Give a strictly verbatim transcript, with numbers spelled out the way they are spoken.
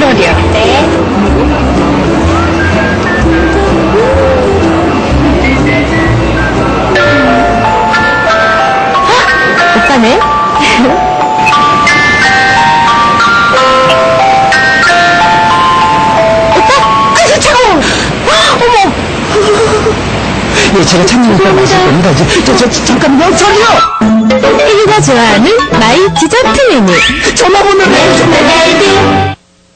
롤이요. 네. 오빠는? 오빠? 아이고, 차가워! 아, 어머! 예, 제가 참으니까 마실 겁니다. 이제, 저, 저, 저, 잠깐만요, 저기요! 혜리가 좋아하는 마이 디저트 메뉴. 전화번호를 해주세요.